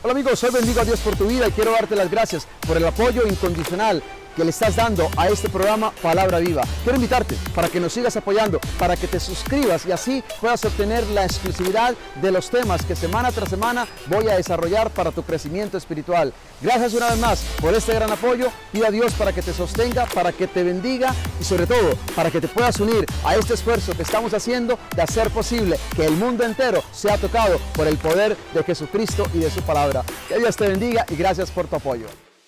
Hola amigos, hoy bendigo a Dios por tu vida y quiero darte las gracias por el apoyo incondicional que le estás dando a este programa Palabra Viva. Quiero invitarte para que nos sigas apoyando, para que te suscribas y así puedas obtener la exclusividad de los temas que semana tras semana voy a desarrollar para tu crecimiento espiritual. Gracias una vez más por este gran apoyo. Pido a Dios para que te sostenga, para que te bendiga y sobre todo para que te puedas unir a este esfuerzo que estamos haciendo de hacer posible que el mundo entero sea tocado por el poder de Jesucristo y de su palabra. Que Dios te bendiga y gracias por tu apoyo.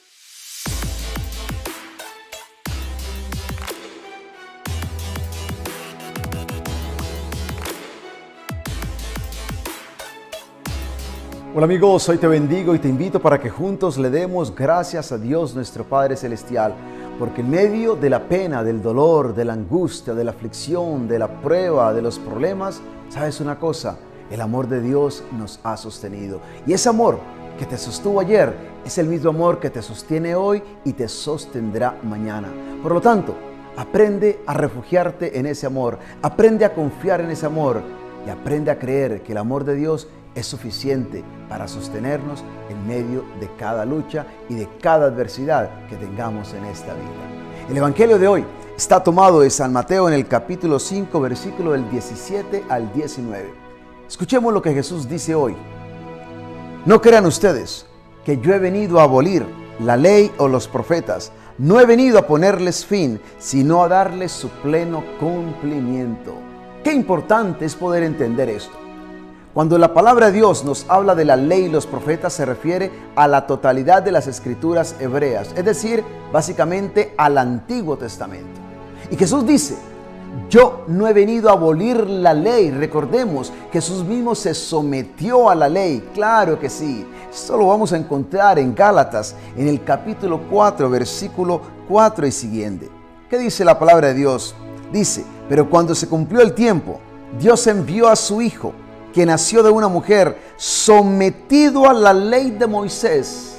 Hola amigos, hoy te bendigo y te invito para que juntos le demos gracias a Dios nuestro Padre Celestial, porque en medio de la pena, del dolor, de la angustia, de la aflicción, de la prueba, de los problemas, ¿sabes una cosa? El amor de Dios nos ha sostenido. Y ese amor que te sostuvo ayer es el mismo amor que te sostiene hoy y te sostendrá mañana. Por lo tanto, aprende a refugiarte en ese amor, aprende a confiar en ese amor y aprende a creer que el amor de Dios es suficiente para sostenernos en medio de cada lucha y de cada adversidad que tengamos en esta vida. El Evangelio de hoy está tomado de San Mateo en el capítulo 5, versículo del 17 al 19. Escuchemos lo que Jesús dice hoy. No crean ustedes que yo he venido a abolir la ley o los profetas. No he venido a ponerles fin, sino a darles su pleno cumplimiento. Qué importante es poder entender esto. Cuando la palabra de Dios nos habla de la ley y los profetas, se refiere a la totalidad de las escrituras hebreas, es decir, básicamente al Antiguo Testamento. Y Jesús dice, yo no he venido a abolir la ley. Recordemos que Jesús mismo se sometió a la ley, claro que sí. Esto lo vamos a encontrar en Gálatas, en el capítulo 4, versículo 4 y siguiente. ¿Qué dice la palabra de Dios? Dice, pero cuando se cumplió el tiempo, Dios envió a su Hijo, que nació de una mujer, sometido a la ley de Moisés,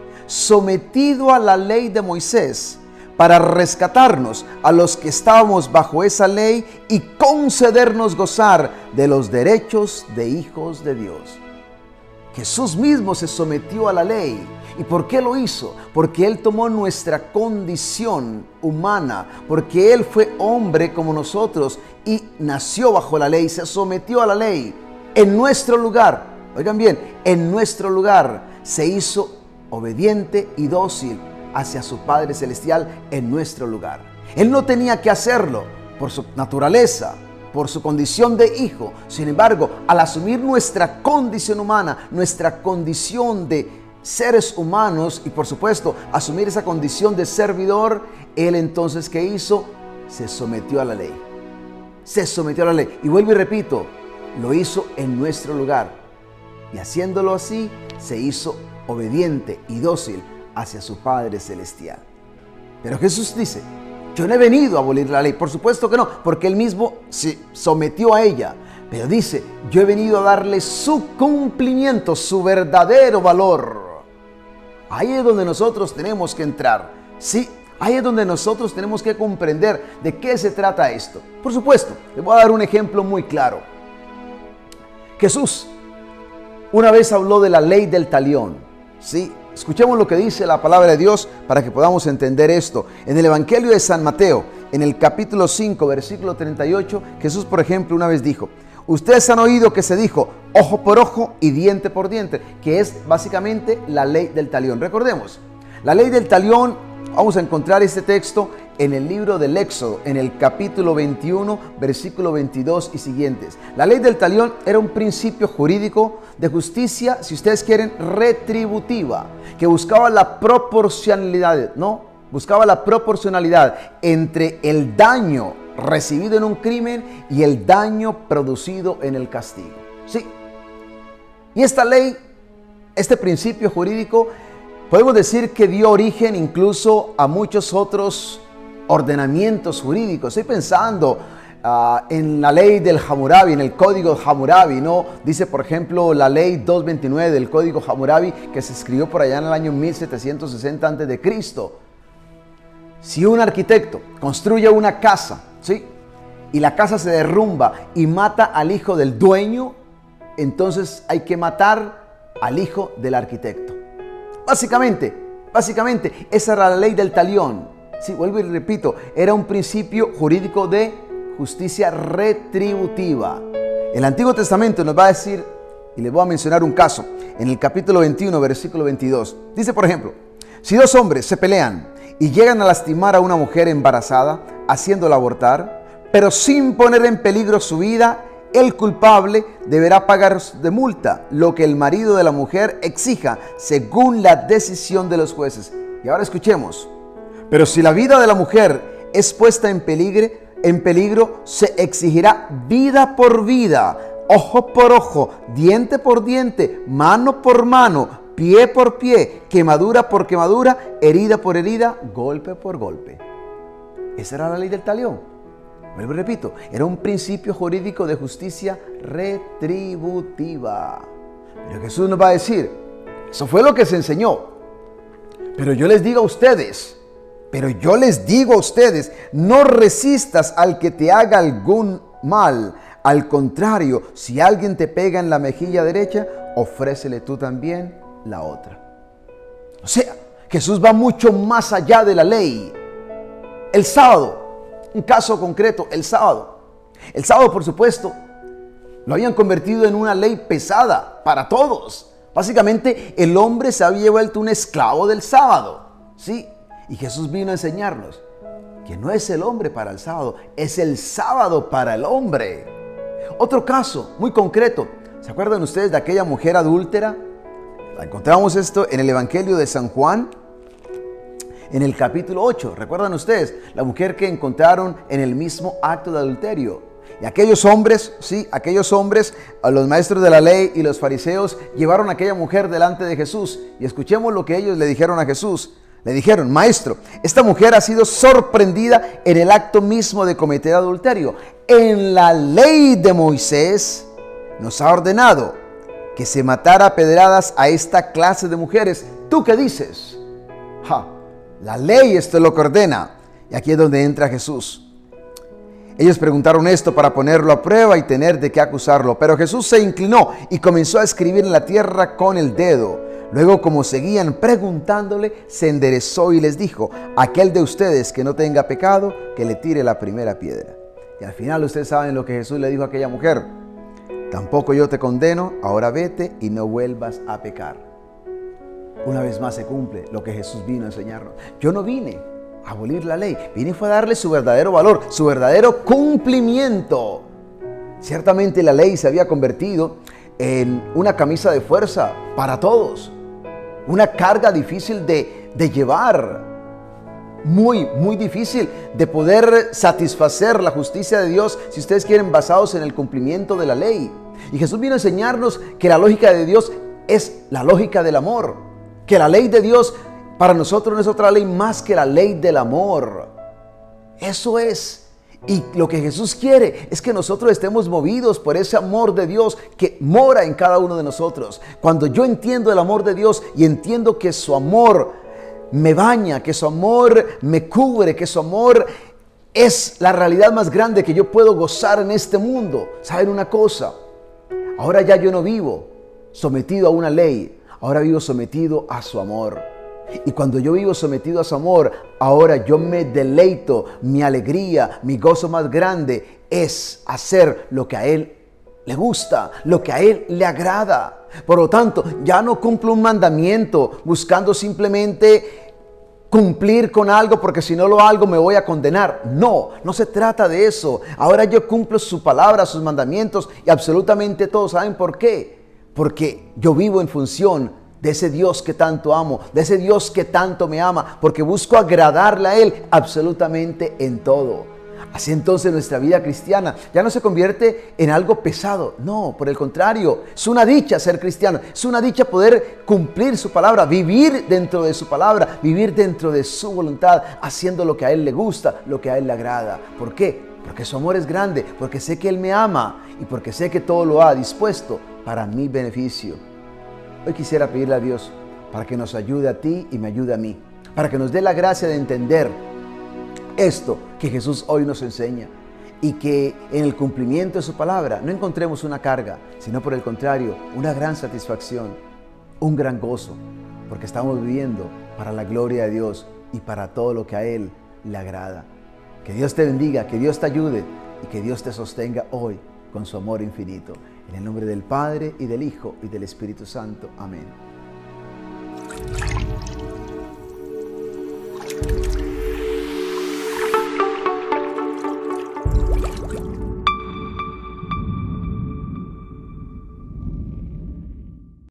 para rescatarnos a los que estábamos bajo esa ley y concedernos gozar de los derechos de hijos de Dios. Jesús mismo se sometió a la ley. ¿Y por qué lo hizo? Porque Él tomó nuestra condición humana, porque Él fue hombre como nosotros y nació bajo la ley, se sometió a la ley. En nuestro lugar, oigan bien, en nuestro lugar se hizo obediente y dócil hacia su Padre Celestial en nuestro lugar. Él no tenía que hacerlo por su naturaleza, por su condición de hijo. Sin embargo, al asumir nuestra condición humana, nuestra condición de seres humanos y por supuesto asumir esa condición de servidor, Él entonces, ¿qué hizo? Se sometió a la ley. Se sometió a la ley. Y vuelvo y repito, lo hizo en nuestro lugar y haciéndolo así se hizo obediente y dócil hacia su Padre Celestial. Pero Jesús dice, yo no he venido a abolir la ley. Por supuesto que no, porque Él mismo se sometió a ella. Pero dice, yo he venido a darle su cumplimiento, su verdadero valor. Ahí es donde nosotros tenemos que entrar. Sí, ahí es donde nosotros tenemos que comprender de qué se trata esto. Por supuesto, les voy a dar un ejemplo muy claro. Jesús una vez habló de la ley del talión. ¿Sí? Escuchemos lo que dice la palabra de Dios para que podamos entender esto. En el Evangelio de San Mateo, en el capítulo 5, versículo 38, Jesús, por ejemplo, una vez dijo, ustedes han oído que se dijo ojo por ojo y diente por diente, que es básicamente la ley del talión. Recordemos, la ley del talión, vamos a encontrar este texto en el libro del Éxodo, en el capítulo 21, versículo 22 y siguientes. La ley del talión era un principio jurídico de justicia, si ustedes quieren, retributiva, que buscaba la proporcionalidad, ¿no? Buscaba la proporcionalidad entre el daño recibido en un crimen y el daño producido en el castigo. Sí. Y esta ley, este principio jurídico, podemos decir que dio origen incluso a muchos otros ordenamientos jurídicos. Estoy pensando en la ley del Hammurabi, en el código Hammurabi, ¿no? Dice, por ejemplo, la ley 229 del código Hammurabi, que se escribió por allá en el año 1760 a.C. Si un arquitecto construye una casa, ¿sí?, y la casa se derrumba y mata al hijo del dueño, entonces hay que matar al hijo del arquitecto. Básicamente, esa era la ley del talión. Sí, vuelvo y repito, era un principio jurídico de justicia retributiva. El Antiguo Testamento nos va a decir, y les voy a mencionar un caso, en el capítulo 21, versículo 22. Dice, por ejemplo, si dos hombres se pelean y llegan a lastimar a una mujer embarazada, haciéndola abortar, pero sin poner en peligro su vida, el culpable deberá pagar de multa lo que el marido de la mujer exija, según la decisión de los jueces. Y ahora escuchemos. Pero si la vida de la mujer es puesta en peligro, se exigirá vida por vida, ojo por ojo, diente por diente, mano por mano, pie por pie, quemadura por quemadura, herida por herida, golpe por golpe. Esa era la ley del talión. Vuelvo y repito, era un principio jurídico de justicia retributiva. Pero Jesús nos va a decir, eso fue lo que se enseñó. Pero yo les digo a ustedes, no resistas al que te haga algún mal. Al contrario, si alguien te pega en la mejilla derecha, ofrécele tú también la otra. O sea, Jesús va mucho más allá de la ley. El sábado, un caso concreto, el sábado. El sábado, por supuesto, lo habían convertido en una ley pesada para todos. Básicamente, el hombre se había vuelto un esclavo del sábado. ¿Sí? Y Jesús vino a enseñarnos que no es el hombre para el sábado, es el sábado para el hombre. Otro caso muy concreto. ¿Se acuerdan ustedes de aquella mujer adúltera? Encontramos esto en el Evangelio de San Juan, en el capítulo 8. ¿Recuerdan ustedes? La mujer que encontraron en el mismo acto de adulterio. Y aquellos hombres, a los maestros de la ley y los fariseos, llevaron a aquella mujer delante de Jesús. Y escuchemos lo que ellos le dijeron a Jesús. Le dijeron, maestro, esta mujer ha sido sorprendida en el acto mismo de cometer adulterio. En la ley de Moisés nos ha ordenado que se matara a pedradas a esta clase de mujeres. ¿Tú qué dices? La ley esto es lo que ordena. Y aquí es donde entra Jesús. Ellos preguntaron esto para ponerlo a prueba y tener de qué acusarlo. Pero Jesús se inclinó y comenzó a escribir en la tierra con el dedo. Luego, como seguían preguntándole, se enderezó y les dijo, aquel de ustedes que no tenga pecado, que le tire la primera piedra. Y al final ustedes saben lo que Jesús le dijo a aquella mujer. Tampoco yo te condeno, ahora vete y no vuelvas a pecar. Una vez más se cumple lo que Jesús vino a enseñarnos. Yo no vine a abolir la ley, vine fue a darle su verdadero valor, su verdadero cumplimiento. Ciertamente la ley se había convertido en una camisa de fuerza para todos. Una carga difícil de llevar, muy difícil de poder satisfacer la justicia de Dios, si ustedes quieren, basados en el cumplimiento de la ley. Y Jesús vino a enseñarnos que la lógica de Dios es la lógica del amor, que la ley de Dios para nosotros no es otra ley más que la ley del amor. Eso es. Y lo que Jesús quiere es que nosotros estemos movidos por ese amor de Dios que mora en cada uno de nosotros. Cuando yo entiendo el amor de Dios y entiendo que su amor me baña, que su amor me cubre, que su amor es la realidad más grande que yo puedo gozar en este mundo. ¿Saben una cosa? Ahora ya yo no vivo sometido a una ley, ahora vivo sometido a su amor. Y cuando yo vivo sometido a su amor, ahora yo me deleito, mi alegría, mi gozo más grande es hacer lo que a Él le gusta, lo que a Él le agrada. Por lo tanto, ya no cumplo un mandamiento buscando simplemente cumplir con algo porque si no lo hago me voy a condenar. No se trata de eso. Ahora yo cumplo su palabra, sus mandamientos y absolutamente todos. ¿Saben por qué? Porque yo vivo en función de ese Dios que tanto amo, de ese Dios que tanto me ama, porque busco agradarle a Él absolutamente en todo. Así entonces nuestra vida cristiana ya no se convierte en algo pesado. No, por el contrario, es una dicha ser cristiano, es una dicha poder cumplir su palabra, vivir dentro de su palabra, vivir dentro de su voluntad, haciendo lo que a Él le gusta, lo que a Él le agrada. ¿Por qué? Porque su amor es grande, porque sé que Él me ama y porque sé que todo lo ha dispuesto para mi beneficio. Hoy quisiera pedirle a Dios para que nos ayude a ti y me ayude a mí, para que nos dé la gracia de entender esto que Jesús hoy nos enseña y que en el cumplimiento de su palabra no encontremos una carga, sino por el contrario, una gran satisfacción. un gran gozo, porque estamos viviendo para la gloria de Dios y para todo lo que a Él le agrada. Que Dios te bendiga, que Dios te ayude y que Dios te sostenga hoy con su amor infinito. En el nombre del Padre, y del Hijo, y del Espíritu Santo. Amén.